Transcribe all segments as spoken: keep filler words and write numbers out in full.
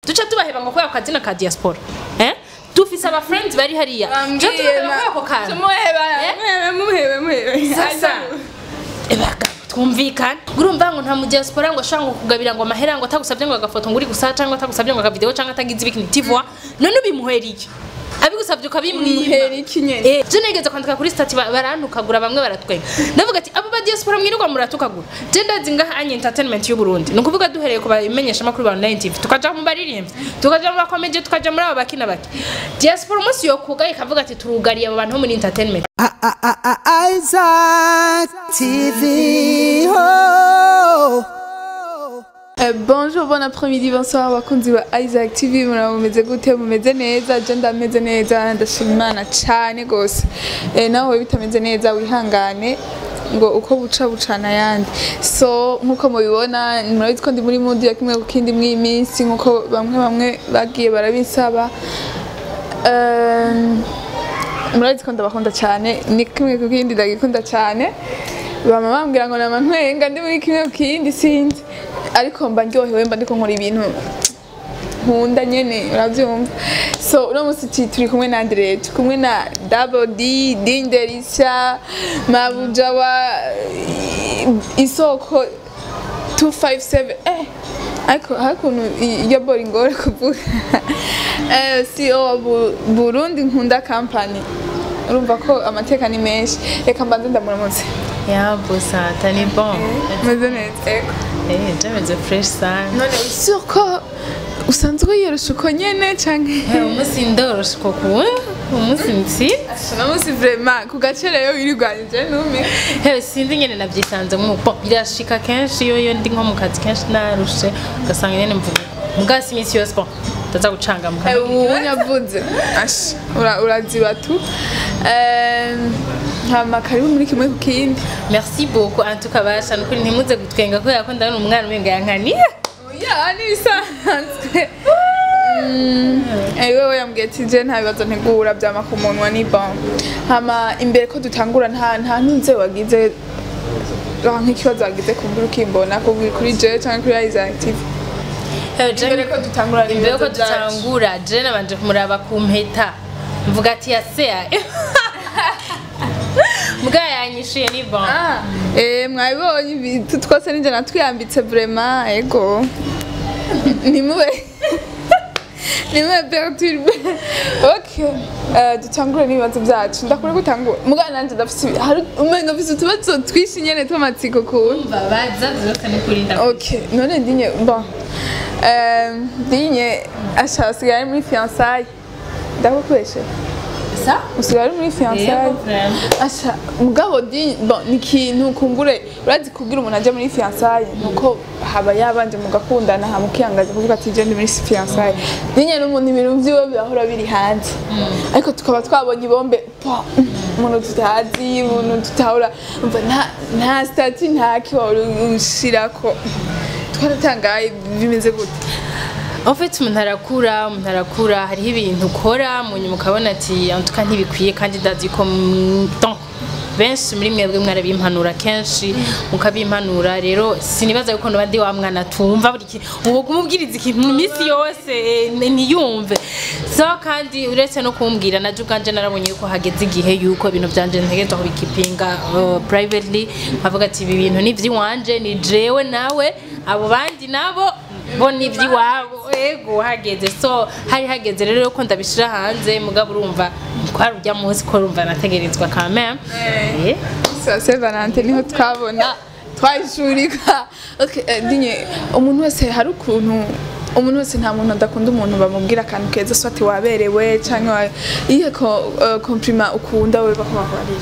duca tubaheba ngo kwa kazina ka diaspora eh dufise aba friends bari hariya je tubaheba ko kana muheba muheba muheba sasa ebaga twumvikana urumva ngo nta mu diaspora ngo ashanga kugabira ngo amahera ngo atagusabye ngo agafoto ngo uri gusa cyangwa atagusabye ngo akavideo cyangwa atagize ibikini tivwa none ubimuheriye abigusabye ukabimwihera iki nyene eh je negeze kwandika kuri stati barantukagura bamwe baratwenga ndavuga ati abo ba diaspora mwirirwa muratukagura je ndazi ngaha anye entertainment y'u Burundi no kuvuga duhereye ku bamenyesha makuru ba online T V tukaja mu baririmvyi tukaja mu comedy tukaja muri abo bakina baki diaspora umunsi yo kugaye kavuga ati turugariye abo bantu muri entertainment Isaac T V. Oh. Euh, bonjour, bon après-midi, bonsoir, wakunzi wa Isaac T V. Mumeze gute mumeze neza je ndameze neza ndashimana cyane gose eh nawe bitameze neza wihangane ngo uko buca bucana yandi so nkuko mubibona murabizi ko ndi muri mood ya kimwe kukindi mwi minsi nkuko bamwe bamwe bagiye barabisaba euh murabizi ko ndabakunda cyane ni kimwe kukindi ndagikunda cyane bama bambwira ngo nama ntwenga ndi muri kimwe kukindi sinzi ariko mba ndyohewe mba ndiko nkora ibintu nkunda nyene uravyumva so uno musi turi kumwe na Andre turi kumwe na Double D Dinderisha Mabuja wa isoko two five seven eh ariko hakuno iyo bori ngore kuvuga eh C E O wa Burundi nkunda company urumva ko amateka ni menshi reka mbanze ndamuramutse ya bossa tani bon meze neza eh jameze fresh sana none sûr ko usanzwe yorosha uko nyene canke umunsi ndorosha ko ku umunsi nsi ashana musi vraiment ku gacerero wirigwanije numi he sindi nyene navyisanze mu po birashika kenshi yo yo ndi nko mu kazi kenshi narushe ugasanga nyene mvuga mugasi imisi yose bon ndaza gucanga mu kazi unyavuze ash ura uraziba tu eh hama karibu muri kimwe kukindi merci beaucoup en tout cas basha nukuri ntimuze gutwenga ko yakunda ari umwana umenga yankani ya ni bisanzwe eh wewe yambwiye ati je nta bibazo ntegura byama ku munwa ni bon hama imbere ko dutangura nta nta ntunze wagize nk'ikibazo wagize kumbura ukimbona ko kuri je cyangwa kuri Isaac T V imbere ko dutangura imbere ko dutangura je nabanje kumuraba ku mpeta mvuga ati yasea Bugaye yanyishuye ni bon ah eh mwabonye ibintu twose ninje natwiyambitse vraiment ego nimube nimube perturbe okay eh dutangura nibazo byacu ndakure gutangura mugana nanje ndafise hari umenga bise tubazo twishi nyene tomatsiko kunva baza byose ni kurinda okay none ndinye bon eh ndinye ashasigaye muri fiançailles ndakukweshe ça usigara muri fiançailles asha mugabo di bon nikintu kumbure urazi kugira umuntu aje muri fiançailles nuko haba yabanje mugakundana hamukiyangaje kuvuga ati je ndi muri fiançailles dinye n'umuntu ibintu byiwe byahora biri hanze ariko tukaba twabonye ibombe umuntu tutazi umuntu tutahora umva nta nta stati nta kiwari ushirako twaratangaye bimeze gute En fait umuntu arakura umuntu arakura hariho ibintu ukora mu nyuma ukabona ati antuka ntibikwiye kandi ndazi ko donc benshi muri mwebwe mwarabimpanura kenshi mukabimpanura rero sinibaza yuko no bandi wa mwana tumva buri uwo kumubwiriza ikintu mu minsi yose niyumve so kandi uretse no kumbwira naje ubwanje narabonye yuko hageze igihe yuko ibintu byanje ntegereje aho bikipinga privately avuga ati ibi bintu ni vyiwanje ni jewe nawe abo bandi nabo bo nivyi wabo ego hageze so hari hageze rero ko ndabishira hanze mugabo urumva kwari ujya munsi ko urumva nategerezwa quand même eh ça c'est Valentine niho twabona twayishurika okay dinye umuntu wese hari ukuntu umuntu wese nta muntu adakunda umuntu bamubwira akantu keza so ati waberewe cyangwa iye ko compliment ukunda we bakwabarira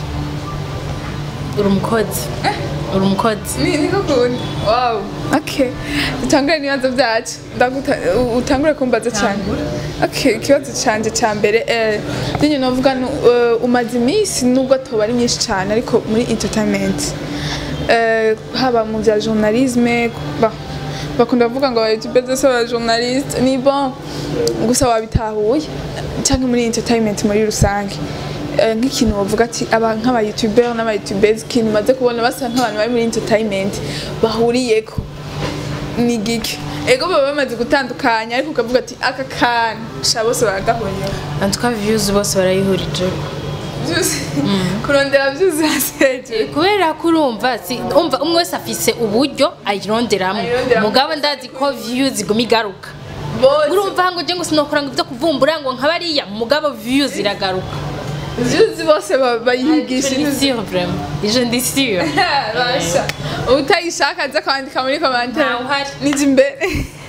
uri umukozi uri umukozi ni niko kundi wow okay dutangure nibazo byacu ndaguta utangure kumbaza cyane okay kibazo cyanje cyambere eh dinye novuga umaze imisi nubwo toba ari myinshi cyane ariko muri entertainment eh haba mu bya journalisme ba bakunda kuvuga ngo YouTube zose ba journalist ni bon gusa wabitahuye cyangwa muri entertainment muri rusange nk'ikintu bavuga ati aba nk'aba YouTuber n'aba YouTubers kintu maze kubona basa nk'abantu bari muri entertainment bahuriyeko ni giki ego baba bamaze gutandukanya ariko ukavuga ati aka kana sha bose baragahonye en tout cas views bose barayihurije byose kurondera byose haseje kubera ko urumva si umva umwe wese afise uburyo ayironderamo mugabo ndazi ko views iguma igaruka urumva ngo je ngo sinokora ngo ivyo kuvumbura ngo nkabariya mugabo views iragaruka byose bose bayihigisha ni vraiment je ndi sûr basha utayishaka aza kwandika muri commentaire uhari nije imbere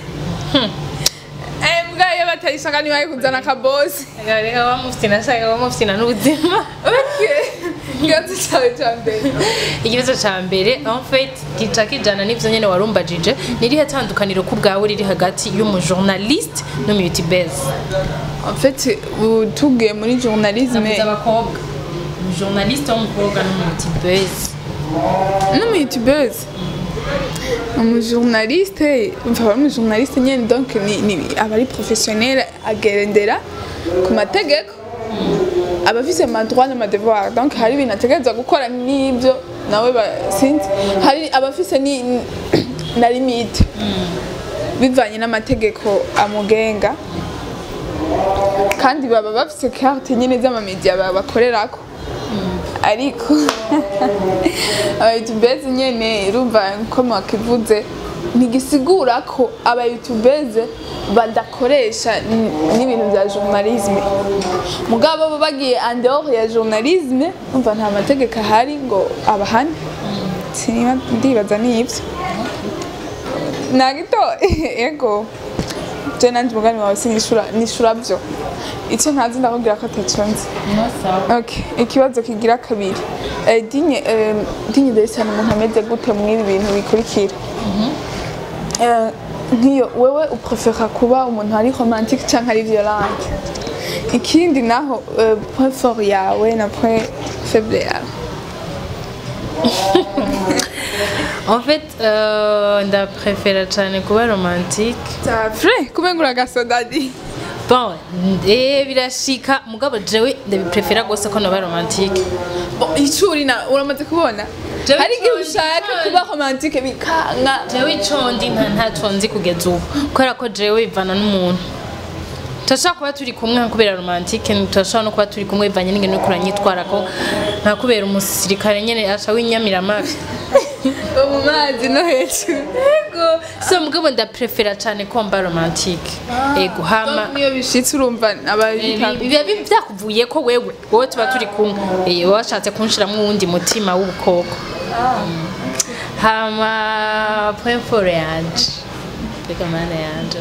eh Bugaye batayishaka ni bayi kuzana ka boss reka bamufite nashaka bamufite n'ubuzima okay ikibazo cyawe cya mbere ikibazo cya mbere en fait gica kijana n'ivyo nyene warumbajije nirihe tandukaniro ku bwawe riri hagati y'umujournaliste n'umuyoutubeuse en fait tugiye muri journalisme abakobwa umujournaliste w'umukobwa n'umuyoutubeuse n'umuyoutubeuse umujournaliste enfin umujournaliste nyene donc ni abari professionnel agendera ku mategeko abafise ma droit na devoir donc hari ibintu ategerezwa gukora n'ibyo nawe sinzi hari abafise ni na limite bivanye n'amategeko amugenga kandi baba bafise carte nyene z'amamedia bakorerako ariko abayutubeze nyene urumva ko mwakivuze ntigisigura ko abayutubeze badakoresha n'ibintu bya journalisme mugabo bo bagiye en dehors ya journalisme umva nta mategeko ahari ngo abahane sinima ndibaza n'ibyo nagito ego je nanje mugani wawe sinishura nishura byo icyo ntazi ndakubwira ko ataconze okay ikibazo kigira kabiri eh dinye eh dinye desana umuntu ameze gute mw'ibi bintu bikurikira eh nkiyo wewe uprefera kuba umuntu ari romantique cyangwa ari violent ikindi naho point fort yawe na point faible yawe en fait euh ndapréféra cyane kuba romantique ta vrai kubengura gasodadi bon eh birashika mugabo jewe ndabiprefera gose ko noba romantique bon icuri na uramaze kubona hari igihe ushaka kuba romantique bikanga jewe icondi nta ntaco nzi kugeza ubu kubera ko jewe ivana n'umuntu turashaka kuba turi kumwe kubera romantique turashaka no kuba turi kumwe bivanye n'ingene no kuranyitwara ko nta kubera umusirikare nyene aca winyamira amafi mu mazi no hejuru ego so mugabo ndaprefera cyane ko mba romantique ego hama niyo bishitse urumva biba byakuvuye ko wewe wowe tuba turi kumwe eh washatse kunshiramo uwundi mutima w'ubukoko hama point for yanje reka mana yanje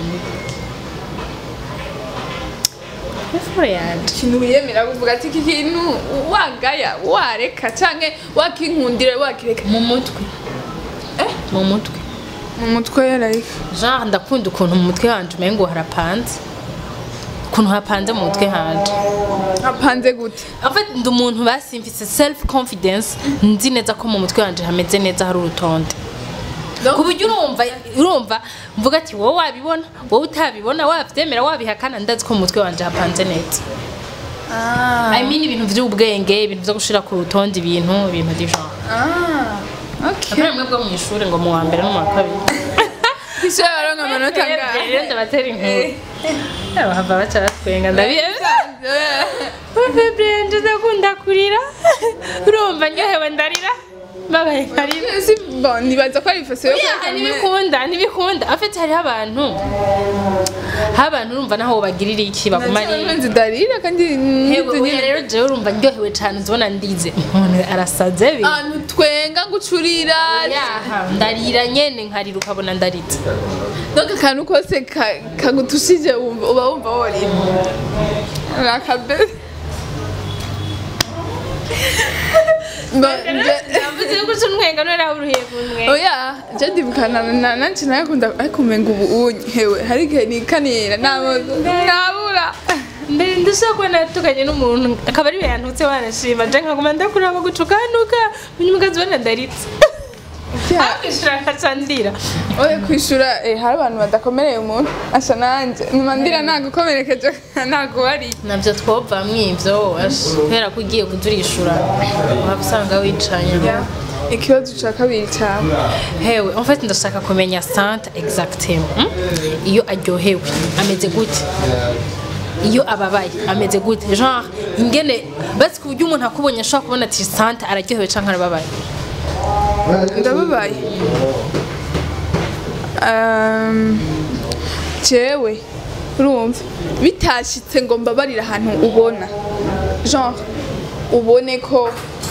ikintu wiyemera kuvuga ati iki kintu wagaya wareka canke wakinkundira wakireka mu mutwe eh mu mutwe mu mutwe yarayika genre ndakunda ukuntu mu mutwe hanje umengo harapanze ukuntu hapanze mu mutwe hanje hapanze gute en fait ndi umuntu basimfise self confidence nzi neza ko mu mutwe hanje hameze neza hari urutonde kuburyo urumva urumva mvuga ati wowe wabibona wowe utabibona wavyemera wabihakana ndazi ko mu mutwe wanje hapanze neza ah I mean ibintu vy'ubwenge ibintu byo gushira ku rutonde ibintu ibintu d'ivant ah okay namwe bwo mu ishuri ngo mu wa mbere no mu wa kabiri isha baronka amanota ngaha rero ndabatera inkuru aba hava baca batwenga ndabiye Febrende ndakunda kurira urumva nyohewe ndarira babaye karira si bon nibaza ko ari fase yo kwa nibikunda nibikunda afite hari abantu abantu urumva naho bagirira iki baguma ari nzi darira kandi hewe rero je urumva ndyohewe cyane zibona ndize umuntu arasaze bi ahantu twenga gucurira yaha ndarira nyene nkarira ukabona ndaritse donc akantu kose kagutushije uba wumva wori rakabe Ndavuze ko cunwenga no rahuruhiye kunwe. Oya, je ndibukana nanci nakunda akumenga ubu hewe hari igihe nikanira nabo nabura. Mbere ndashaka natukanye n'umuntu akaba ari yantutse wanashima je nkaguma ndakuraba gucukanuka munyumugazi bana ndaritse. Kwishura kacandira. Oya kwishura eh hari abantu badakomereye umuntu asha nanje nimandira nagukomerekeje nago ari. Navyo twova mwivyo hera kugiye kudurishura wabusanga wicanye. ikibazo ca kabiri cyawe hewe en fait ndashaka kumenya sante exactement hmm? iyo aryohewe ameze gute iyo ababaye ameze gute genre ingene basi ku buryo umuntu akubonye ashobora kubona ati sante araryohewe canke arababaye ndababaye um, jewe urumva bitashitse ngo mbabarira ahantu ubona genre ubone ko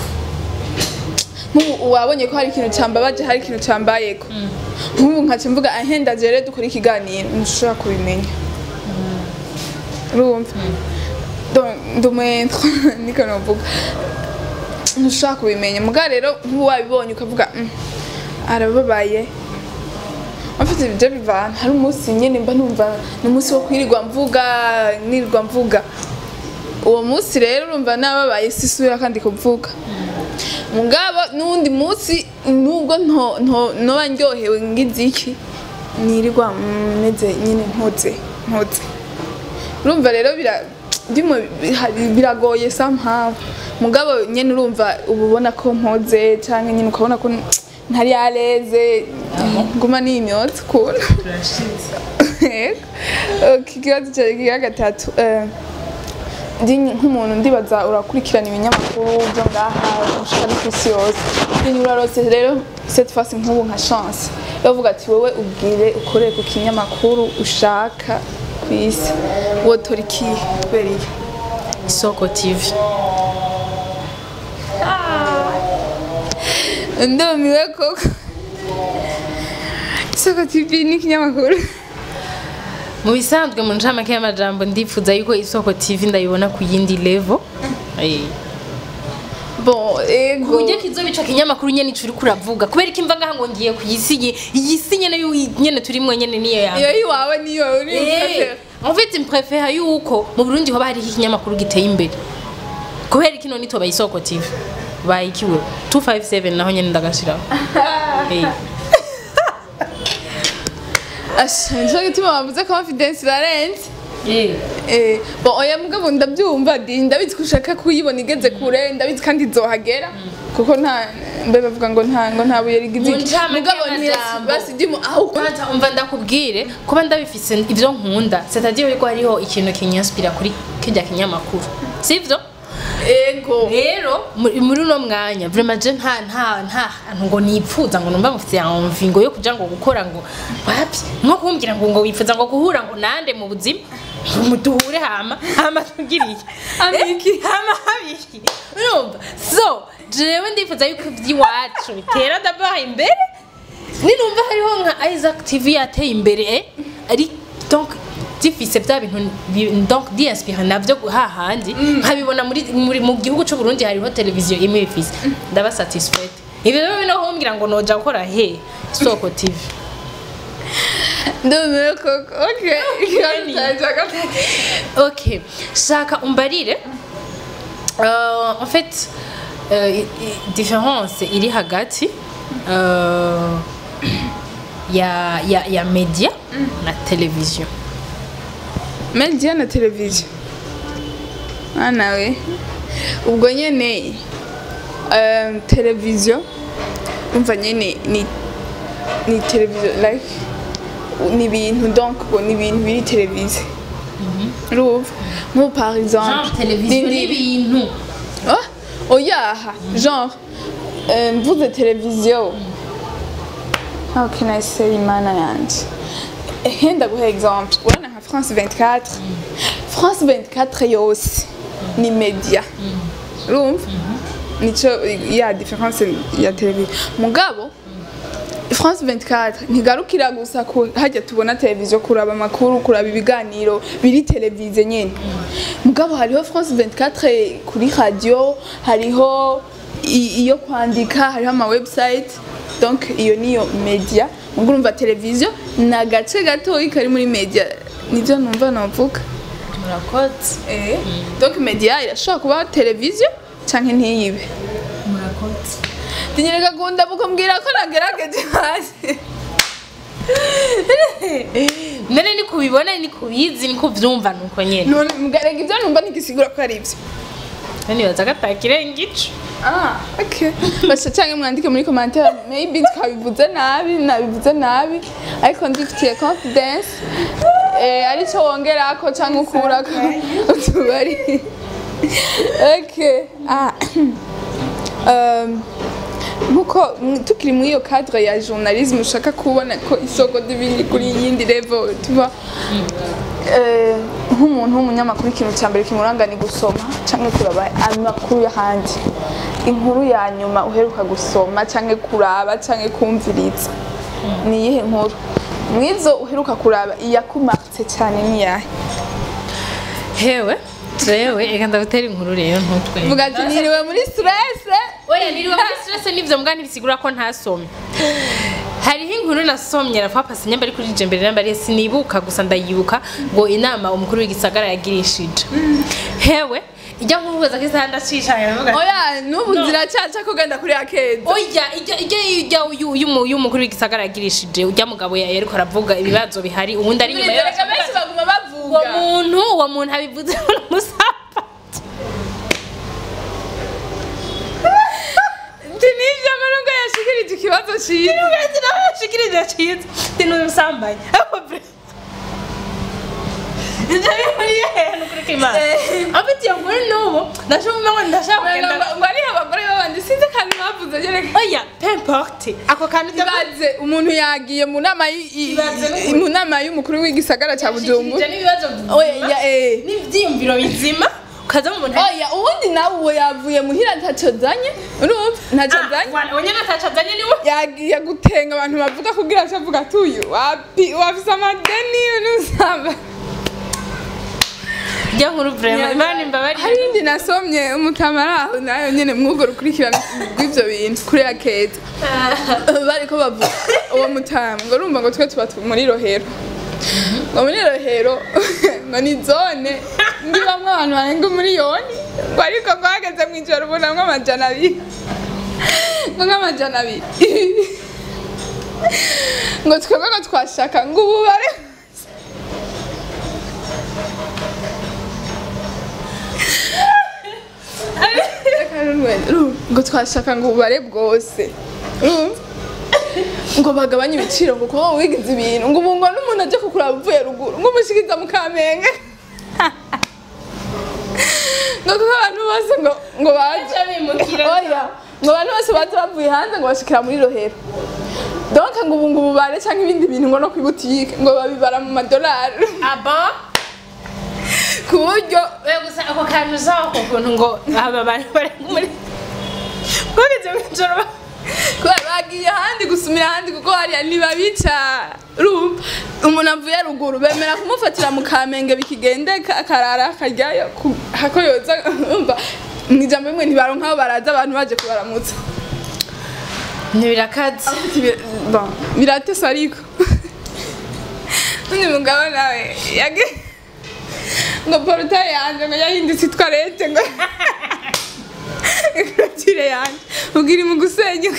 nk'ubu wabonye ko hari ikintu cyambabaje hari ikintu cyambayeko nk'ubu nkaca mvuga ahenda jere dukora ikiganiro ntushobora kubimenya urumva ndumentro niko novuga ntushobora kubimenya muga rero nk'ubu wabibonye ukavuga arababaye afite ibyo bivana hari umunsi nyine mba numva ni umunsi wo kwirirwa mvuga nirirwa mvuga uwo munsi rero urumva nababaye sisubira kandi kuvuga mugabo n'undi munsi nubwo nto nto noba ndyohewe ngiziki nirirwa meze nyine mpoze mpoze urumva rero bira ndimo biragoye somehow mugabo nyene urumva ububona ko mpoze canke nyine ukabona ko ntari yareze nguma n'imyotsi kuna ikibazo cya gatatu ndi nk'umuntu ndibaza urakurikirana ibinyamakuru byo ngaha ushaka no kwisi yose ndi urarose rero cette fois nk'ubu nka chance bavuga ati wowe ubwire ukoreye ku kinyamakuru ushaka kwisi wotora iki kubera iki Isoko T V ndumiwe koko Isoko T V ni ikinyamakuru mu bisanzwe mu ncamake y'amajambo ndifuza yuko Isoko T V ndayibona ku yindi level eh bon ego kuje kizobica kinyamakuru nyene icuri kuravuga kubera iki mva ngaha ngo ngiye kuyisinye iyi nyene nyene turimwe nyene niyo yawe iyo iwawe niyo uri en fait imprefera yuko mu Burundi hoba hari ikinyamakuru giteye imbere kubera kino nitoba Isoko T V bayikiwe two five seven naho nyene ndagashira eh ashanjo gituma bavuze confidence irarenze eh eh bon oya mugabo ndabyumva ndi ndabizi kushaka kuyibona igeze kure ndabizi kandi izohagera kuko nta mbe bavuga ngo nta ngo nta buye rigize mugabo ni basi ndimo aho kwanta umva ndakubwire kuba ndabifise ivyo nkunda c'est-à-dire yuko hariho ikintu kinyaspira kuri kijya kinyamakuru sivyo ego rero muri uno mwanya vraiment je nta nta nta ngo nipfuza ngo numva mufite envie ngo yo kuja ngo gukora ngo wapi nko kumbwira ngo ngo wifuza ngo guhura ngo nande mu buzima muduhure hama hama tugiriye amiki hama habiki urumva so jewe ndifuza yuko iwacu bitera dabaye imbere ninumva hariho nka Isaac T V yateye imbere ari donc difise bya bintu donc DIASPORA navyo hahandi nkabibona muri mu gihugu cy'u Burundi hariho televiziyo imwe ifise ndaba satisfied ibi rero bino hombwira ngo noja gukora he Isoko T V ndumiwe koko okay okay shaka umbarire euh en fait euh, différence iri hagati euh, ya ya ya media na televiziyo media na televiziyo anawe ubwo nyene um, televiziyo umva nyene ni ni televiziyo like ni bintu donc ni bintu biri televiziyo ruva nko par exemple televiziyo ni bintu oh oyaha genre mvuze televiziyo how can I say mana yanje henda guha exemple urana nka France vingt-quatre France vingt-quatre yose ni media urumva nico ya difference ya televiziyo mugabo France vingt-quatre ntigarukira gusa ko hajya tubona televiziyo kuraba amakuru kuraba ibiganiro biri televiziyo nyene mugabo hariho France vingt-quatre kuri radio hariho iyo kwandika hariho ama website donc iyo niyo media ngurumva televiziyo na gace gato ikari muri media nivyo numva navuga murakoze eh donc media irashobora kuba televiziyo canke ntiyibe murakoze tinyereka gunda bukombwira ko nagerageje hasi nene ni kubibona ni kubizi ni kuvyumva nuko nyene none mugarega ivyo numva ntigisigura ko ari ivyo nani baza gatakire ngico Ah, okay. Basha cyangwa mwandike muri commentaire maybe twabivuze nabi, nabivuze nabi. Ariko ndifitiye confidence. Eh ari cyo wongera ko cyangwa ukura ko utubari. Okay. Ah. Um Muko tukiri muri iyo cadre ya journalisme ushaka kubona ko isoko divini kuri yindi level tuba eh nk'umuntu w'umunyamakuru ikintu cyambere kimuranga ni gusoma cyangwa kuraba amakuru y'ahandi inkuru ya nyuma uheruka gusoma cyangwa kuraba cyangwa kumviriza ni yihe nkuru mwizo uheruka kuraba iyakumatse cyane ni yahe hewe Jewe eka ndabutera inkuru rero ntutwe vuga ati niriwe muri stress oya niriwe muri stress nivyo mbwa ntibisigura ko ntasomye hariho inkuru nasomye rafa pasi nyamba ari kuri jembere nambari sinibuka gusa ndayibuka ngo inama umukuru w'igisagara yagirishije hewe ijya nkubuza kisa ndashishanya navuga oya nubu ziracaca ko genda kuri akeza oya ijya ijya ijya uyu umukuru w'igisagara yagirishije ujya mugabo yariko aravuga ibibazo bihari ubundi ari nyuma y'abantu benshi baguma bavuga uwo muntu uwo muntu abivuze musapa Tinivyo manunga yashikirije ikibazo cyiza Tinivyo nawe yashikirije cyiza Tinuvyo sambaye Ndari muri yenu kuri kimana Abiti yakuri nubo ndashobora ngo ndashaka kugenda ngo ari abagore babandi sinzi kandi bavuze yereka oya n'importe ako kantu ibaze umuntu yagiye mu nama mu nama y'umukuru w'igisagara cya Bujumbura n'ibibazo oya eh n'ivyimviro bizima kaza mu muntu oya ubundi nawe uwo yavuye muhira ntaco zanye urumva ntaco zanye wanya ntaco zanye niwe yagiye gutenga abantu bavuga kugira ngo avuga tuyu wapi wafisa amadeni n'usamba Jya nkuru vraiment imana mbabari hari indi nasomye umutamaraho nayo nyene mwugo rukurikirana gw'ivyo bintu kuri akeza bariko bavuga uwo mutama ngo urumva ngo twe tuba muri rohero ngo muri rohero ngo ni zone ndibamwe abantu barenga miliyoni ngo ariko ngo hageze mw'ijoro ubona ngo amajana abiri ngo nk'amajana abiri ngo twebwe ngo twashaka ngo ububare ngo twashaka ngo ubare bwose ngo bagabanye ibiciro ngo kuba wigize ibintu ngo ubu ngo n'umuntu ajya kukuraba uvuye ruguru ngo umushikiza mu Kamenge ngo kuko abantu bose ngo ngo baje oya ngo abantu bose baje bavuye hanze ngo bashikira muri rohero donc ngo ubu ngo ubare cyangwa ibindi bintu ngo no kwibutike ngo babibara mu madolari aba ku buryo gusa ako kantu zako kuntu ngo aba bantu bari muri bageze mw'ijoro kubera bagiye ahandi gusumira ahandi kuko hariya ntibabica rumva umuntu avuye ruguru bemera kumufatira mu Kamenge bikigendeka akarara akaryayo hako yoza umva mw'ijambo rimwe ntibaronka aho baraza abantu baje kubaramutsa ntibirakaze bon biratesa ariko undi mugabo nawe yage ngo portail yanje ngo yahindutse itwarete ngo Kugira yanje ubwiri mu gusenyuka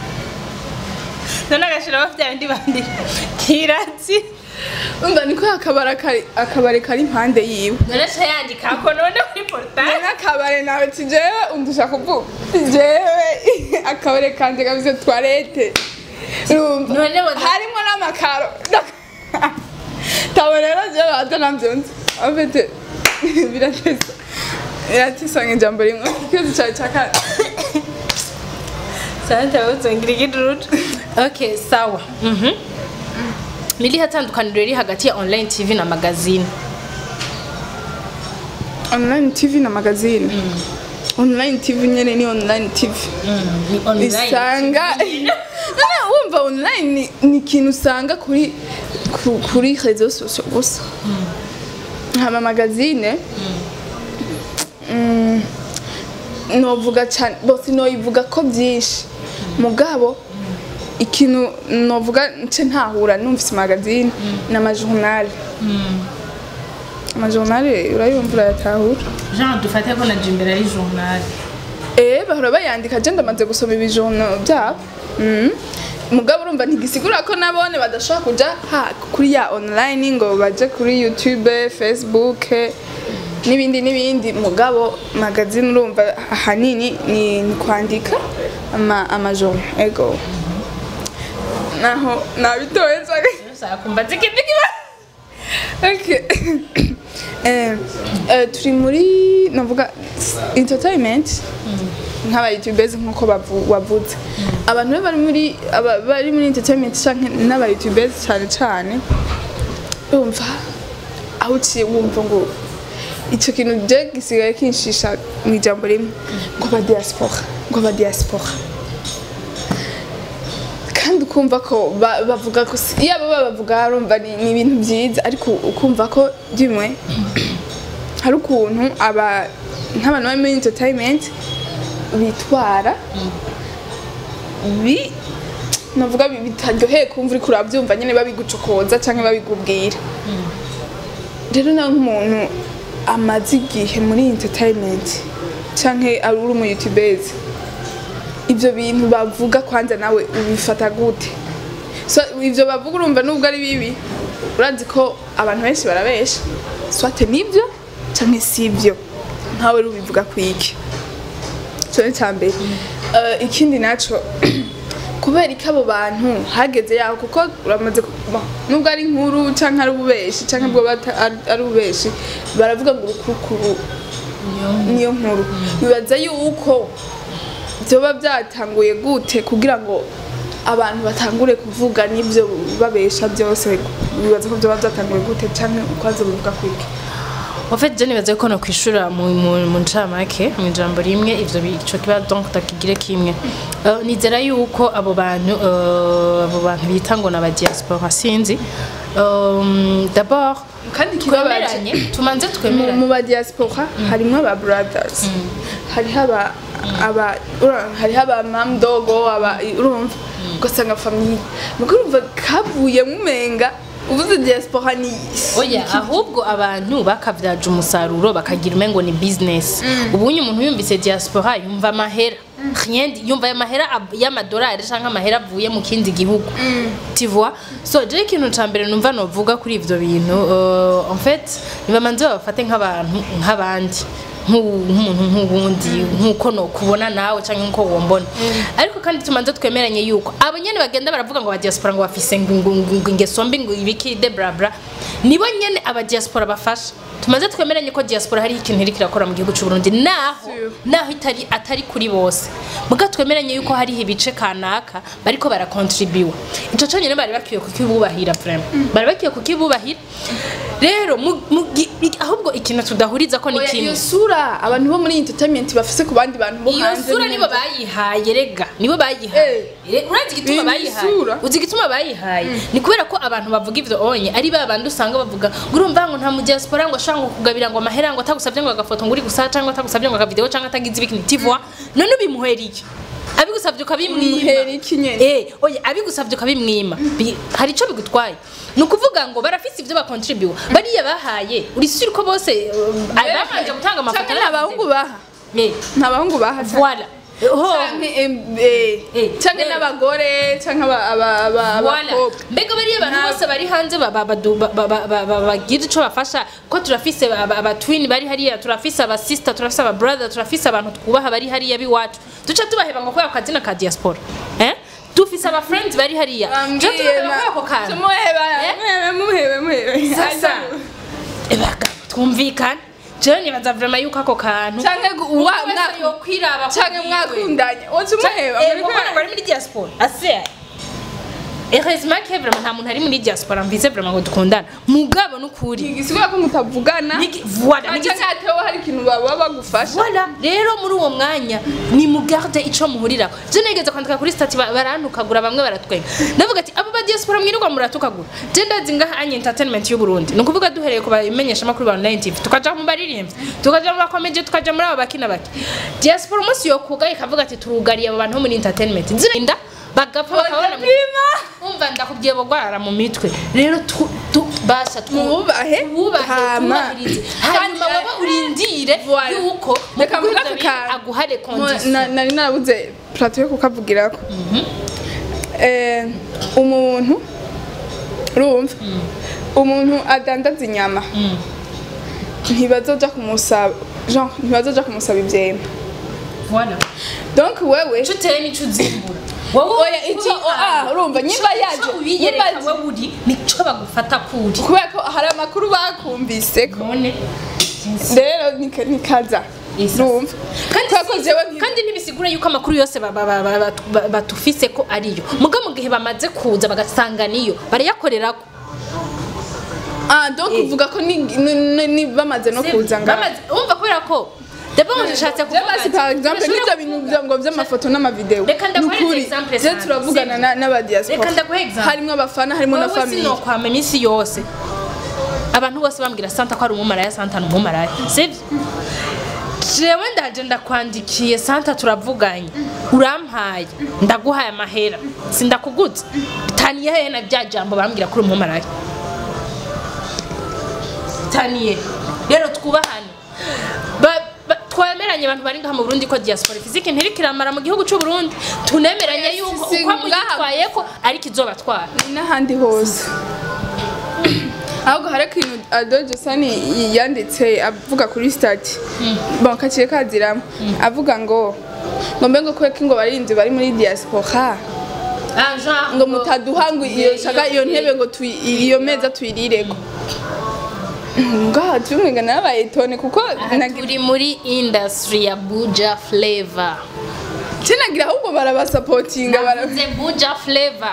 none agashira bafite abandi bandi kiratsi umva niko akabara kari akabare kari impande yiwe none se yandika ko none kuri portail n'akabare nawe tijewe undusha kuvuga tijewe akabare kanje gabize toilette none harimo n'amakaro taborero je baza nambyonze afite birateza biratesa nk'ijambo rimwe kizo cyane cyaka Santa uzongira igiruru okay sawa mhm Mili hatandukaniro riri hagati ya online T V na magazine online T V na magazine online T V nyene ni online T V isanga nana wumva online ni kintu usanga kuri kuri réseaux sociaux gusa hama magazine mm novuga cyane bose noyivuga ko byinshi mugabo ikintu novuga nce ntahura numvise magazine na majournal amajournal urayumva yatahura Jean dufate ko na jimbere ari journal eh bahora bayandika je ndamaze gusoma ibijournal byabo mm mugabo urumva ntigisigura ko nabone badashaka kuja ha kuri ya online ngo baje kuri YouTube Facebook n'ibindi n'ibindi mugabo magazine urumva ahanini ni ni kwandika ama amajoro ego naho nabitoye cyane sakumva zikindi kiba okay eh eh turi muri navuga entertainment nk'aba youtubers nkuko bavuze abantu bari muri bari muri entertainment canke n'aba youtubers cyane cyane umva aho uciye wumva ngo icyo kintu je gisigaye kinshisha mu ijambo rimwe ngo ba diaspora ngo ba diaspora kandi ukumva ko bavuga ko iyo baba bavuga urumva ni ibintu byiza ariko ukumva ko dimwe hari ukuntu aba nk'abantu bari muri entertainment bitwara bi navuga bitaryoheye kumva uri kurabyumva nyene babigucokoza canke babigubwira rero na nk'umuntu amaze igihe muri entertainment canke ari uri mu youtubers ivyo bintu bavuga kwanza nawe ubifata gute so ivyo bavuga urumva nubwo ari bibi urazi ko abantu benshi barabesha swate nivyo canke sivyo ntawe rubivuga kwiki so ntambere uh, ikindi naco kubera ikabo bantu hageze yaho kuko uramaze nubwo ari nkuru canke ari ubeshi canke bwo ari ubeshi baravuga ngo urukukuru niyo nkuru bibaza yuko byoba byatanguye gute kugira ngo abantu batangure kuvuga nibyo babesha byose bibaza ko byoba byatanguye gute canke ukwaze bivuga kwiki En fait, je ne vais pas kwishura mu mu ncamake mu ijambo rimwe ivyo bico kiba donc takigire kimwe. Nizera yuko abo bantu abo bantu bita ngo na diaspora sinzi. D'abord kandi kibabaranye tumanze twemeranye mu ba diaspora harimo aba brothers. Hari haba aba hari haba mam dogo aba urumva gusanga famille. Mukurumva kavuye mumenga ubuze diaspora ni oya ahubwo abantu bakavyaje umusaruro bakagira umengo ni business ubunye umuntu yumvise diaspora yumva amahera rien yumva amahera y'amadolari canke amahera avuye mu kindi gihugu tu vois so je ikintu cambere numva novuga kuri ivyo bintu en fait niba manze bafate nk'abantu nk'abandi nk'umuntu nk'ubundi nkuko no kubona nawe canke nko wombona ariko kandi tumanze twemeranye yuko abo nyene bagenda baravuga ngo ba diaspora ngo bafise ingeso mbi ngo ibiki de bra bra nibo nyene aba diaspora bafasha tumanze twemeranye ko diaspora hari ikintu iri kirakora mu gihugu cy'u Burundi naho naho itari atari kuri bose muga twemeranye yuko hari ibice kanaka bariko bara contribute ico cyo nyene bari bakiye kukibubahira vraiment bari bakiye kukibubahira rero ahubwo ikintu tudahuriza ko ni kimwe sura abantu bo muri entertainment bafise ku bandi bantu bo hanze iyo sura nibo bayihaye rega nibo bayihaye urazi gituma bayihaye uzi gituma bayihaye ni kubera ko abantu bavuga ivyo onye ari ba bantu usanga bavuga urumva ngo nta mu diaspora ngo shango kugabira ngo amahera ngo atagusavye ngo agafoto ngo uri gusa cyangwa atagusavye ngo agavideo cyangwa atagize ibiki tu vois none ubimuheriye abigusavye ukabimwima eh oya abigusavye ukabimwima hari ico bigutwaye nukuvuga ngo barafise ivyo bakontribute bariya bahaye uri sure ko bose abanje gutanga amafoto n'abahungu baha eh n'abahungu baha voilà canke n'abagore canke abakobwa mbega bariya bantu bose bari hanze bagira ico bafasha ko turafise aba twin bari hariya turafise aba sister turafise aba brother turafise abantu twubaha bari hariya biwacu duca tubaheba ngo kwa kazina ka diaspora eh tufise aba friends bari hariya je tubaheba ko kana tumuheba muhebe muhebe sasa ebaga twumvikana je nibaza vraiment yuko ako kantu canke uwa yo kwiraba canke mwakundanye wotumuheba bari muri diaspora ase heureusement que vraiment nta muntu ari muri diaspora mvise vraiment ngo dukundana mugabo nukuri igisubira ko mutavugana voilà canke atewe hari ikintu baba bagufasha voilà rero muri uwo mwanya ni mugarde ico muhurira je negeze kwandika kuri stati barantukagura bamwe baratwenga ndavuga ati abo ba diaspora mwirirwa muratukagura je ndazi ngaha anye entertainment y'u Burundi nukuvuga duhereye ko bamenyesha makuru ba online T V tukaja mu baririmvyi tukaja mu bakomeje tukaja muri abo bakina baki diaspora umunsi yo kugaye kavuga ati turugariye abo bantu muri entertainment nzinda bagapfa bakabona umva ndakubwiye bogwara mu mitwe rero basha twubahe hama hanyuma baba urindire yuko bakavuga aguhare condition nari narabuze plateau yo kukavugirako eh umuntu urumva umuntu adandaza inyama ntibazoja kumusaba genre ntibazoja kumusaba ivyema voilà donc wewe cuteye nico uzimbura oya iki ah urumva nyimba yaje nyimba wewe uri nico bagufata kuri kubera ko hari amakuru bakumvise ko none rero nikaza urumva kandi kandi nibisigura yuko amakuru yose batufise ko ariyo muga mu gihe bamaze kuza bagasanga niyo barayakorerako ah donc uvuga ko ni bamaze no kuza nga bamaze umva kubera ko D'abord nshatse kuvuga par exemple n'ibyo bintu ngo by'amafoto n'amavideo n'ukuri je turavugana n'aba diaspora reka ndaguhe example harimo abafana harimo na family no kwama imisi yose abantu bose bambwira Santa ko ari umumaraya Santa ni umumaraya sivyo jewe ndaje ndakwandikiye Santa turavuganye urampaye ndaguhaye amahera sindakuguza taniye he na bya jambo bambwira kuri umumaraya taniye rero twubahane twemeranye abantu bari ngaha mu Burundi ko diaspora physique ntirikiramara mu gihugu cy'u Burundi tunemeranye yuko uko mugitwaye ko ari kizobatwara n'ahandi hose ahubwo hari ikintu Adojo Sani yanditse avuga kuri stati bakaciye kaziramo avuga ngo ngo mbe ngo kweka ngo barinzi bari muri diaspora ngo mutaduha ngo iyo shaka iyo ntebe ngo iyo meza tuyirirego ngaha tumwenga nabayitone kuko turi muri industry ya Buja flavor kinagira ahubwo barabasupportinga baravuze Buja flavor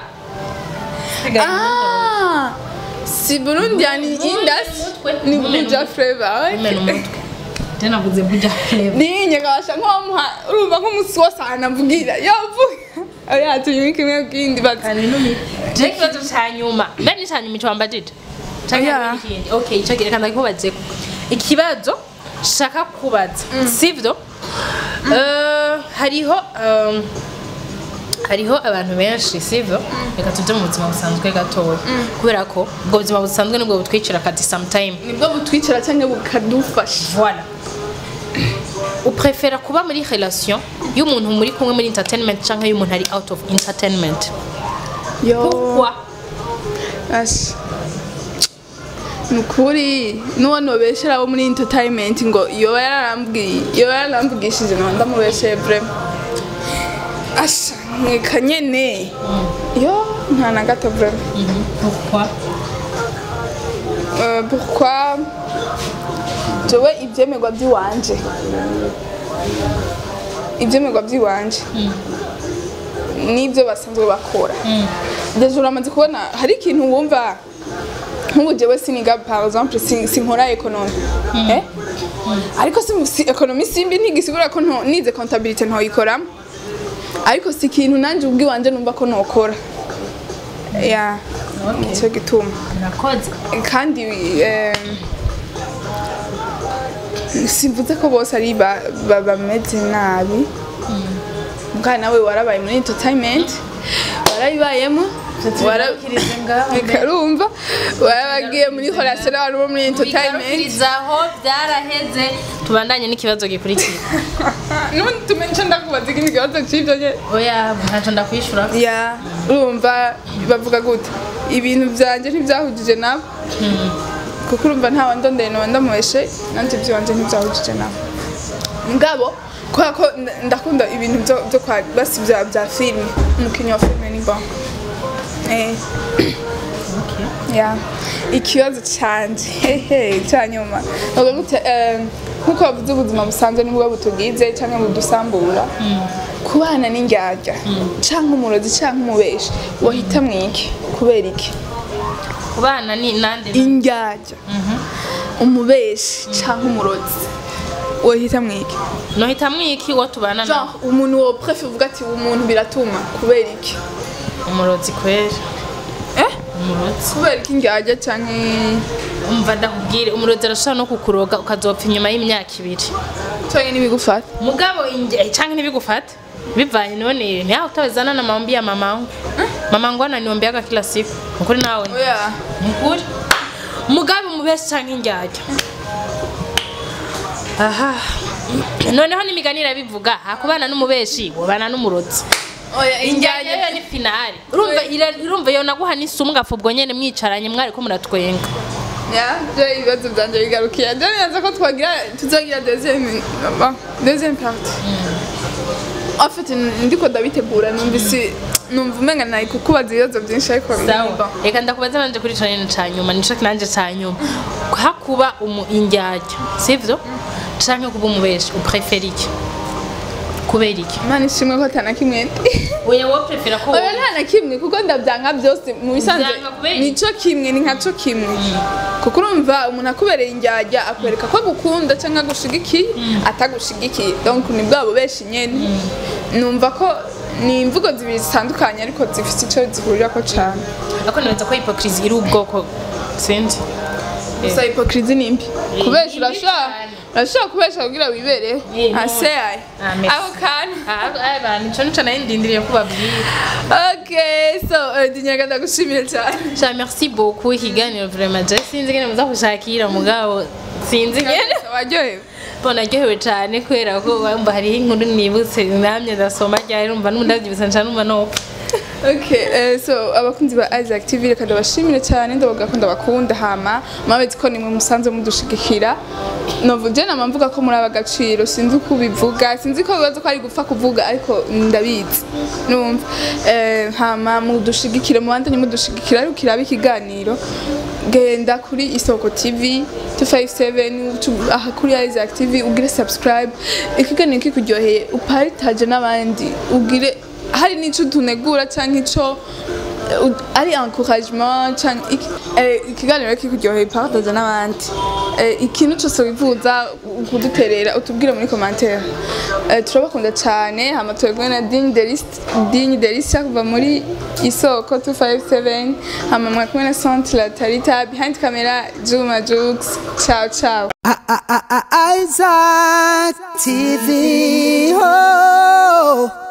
ah si Burundi yani industry ni Buja flavor tena buze Buja flavor ni nyakasha nkomuha urumva nk'umusosana mvugira yavuga oya tuyimike mwe kindi bakane numi je kibazo cyanyuma bene cyanyuma icwambajije Yeah. Okay, ico kirekana ko baze ikibazo shaka kubaza sivyo eh hariho hariho abantu benshi sivyo reka tuje mu buzima busanzwe gatoya kubera ko ubwo buzima busanzwe nibwo butwicira kati sometime nibwo butwicira cyangwa bukadufasha voilà uprefera kuba muri relation y'umuntu muri kumwe muri entertainment cyangwa y'umuntu ari out of entertainment yo pourquoi Ash nukuri nuwo nobeshera abo muri entertainment ngo iyo yarambwiye iyo yarambugishije no ndamubesheye vraiment asha nkekanyene yo nta na gato vraiment pourquoi euh pourquoi jewe ibyemegwa by'iwanje ibyemegwa by'iwanje nibyo basanzwe bakora deje uramaze kubona hari ikintu wumva nk'ubu jewe siniga par exemple sinkora economy eh ariko si economy simbi ntigisigura ko nize comptabilité ntoyikoramo ariko si ikintu nanje ubwi wanje numva ko nokora ya cyo gituma nakoze kandi simvuze ko bose ari bameze nabi mbwa nawe warabaye muri entertainment warayibayemo warakirize ngaho karumva warabagiye muri relation n'abantu bo muri entertainment zaho byaraheze tubandanye n'ikibazo gikurikira nundi tumenye ndakubaza ikindi kibazo cy'ibyo nye oya ntaco ndakwishura ya urumva bavuga gute ibintu byanje ntibyahujije nabo kuko urumva nta wandondeye no ndamuheshe nanje byanje ntibyahujije nabo ngabo kwa ko ndakunda ibintu byo byo kwa basi bya bya film umukinyi wa film ni bon eh okay ya ikibazo cyanje hehe cyanyuma ngo gute eh kuko bavuze ubuzima busanzwe nibwo butugize cyangwa budusambura kubana n'ingyarya cyangwa umurozi cyangwa umubeshi wahita mwiki kubera iki kubana ni nande ingyarya umubeshi cyangwa umurozi wahita mwiki no hita mwiki wo tubana na umuntu wo prefer uvuga ati umuntu biratuma kubera iki umurozi kwera eh umurozi kubera iki ngyarya cyangwa umva ndakubwire umurozi arashaka no kukuroga ukazopfa inyuma y'imyaka ibiri cyangwa nibigufata mugabo inge cyangwa nibigufata bivanye none ni aho utawezana na maombi ya mamangu mamangu ananiombeaga kila siku ukuri nawe oya ukuri mugabo mubeshi cyangwa ingyarya aha noneho n'imiganira bivuga hakubana n'umubeshi wabana n'umurozi oya ingyarya yo ni finale urumva urumva yo naguha n'isumu ngafubwo nyene mwicaranye mwari ko muratwenga ya je ibibazo byanje bigarukiye je nyanza ko twagira tuzagira deuxième bon deuxième partie en fait ndiko ndabitegura numvise numva umenga nayi kukubaza ibibazo byinshi ariko sawa reka ndakubaza nanje kuri cyane cyanyuma nico nanje cyanyuma hakuba umu indyarya sivyo canke kuba umubeshi uprefera iki kubera iki mani shimwe ko tana kimwe oya wo prefera ko oya nta na kimwe kuko ndabyanka byose mu bisanzwe nico kimwe ni nkaco kimwe kuko urumva umuntu akubereye indyarya akwereka ko gukunda cyangwa gushigikiye atagushigikiye donc ni bwabo beshi nyene numva ko ni imvugo zibiri zitandukanye ariko zifite icyo zihurira ko cyane ako neza ko hypocrisie iri ubwoko sindi gusa hypocrisie ni mbi kubesha urashaka urashaka kubesha kugira wibereho aseyaye aho kandi abantu cyo nico nayindindiriye kubabwira okay so dinyaga ndagushimira cyane cha merci beaucoup ikiganiro vraiment je sinzi ngene muza kushakira mugabo sinzi ngene waryohewe bona naryohewe cyane kubera ko wumva hariho inkuru nibutse namye ndasoma ryari urumva n'undavyibutsa cyane umva no okay uh, so abakunzi ba Isaac T V reka ndabashimire cyane ndabaga ko ndabakunda hama mabetse ko nimwe musanze mudushigikira novuge na mamvuga ko muri abagaciro sinzi uko bivuga sinzi ko bibazo ko ari gupfa kuvuga ariko ndabizi numva eh hama mudushigikire mu bandanye mudushigikira ariko kiraba ikiganiro genda kuri Isoko T V two five seven aha kuri Isaac T V ugire subscribe ikiganiro kikuryoheye upartage n'abandi ugire hari nico tunegura cyangwa ico ari encouragement cyangwa ikiganiro kikuryoheye partage n'abandi ikintu cyose wifuza kuduterera utubwire muri commentaire turabakunda cyane hama twegwe na Digne Deliste Digne Deliste kuva muri Isoko two five seven hama mwakumwe na Centre Tarita behind camera Juma Jux ciao ciao Isaac T V. Oh.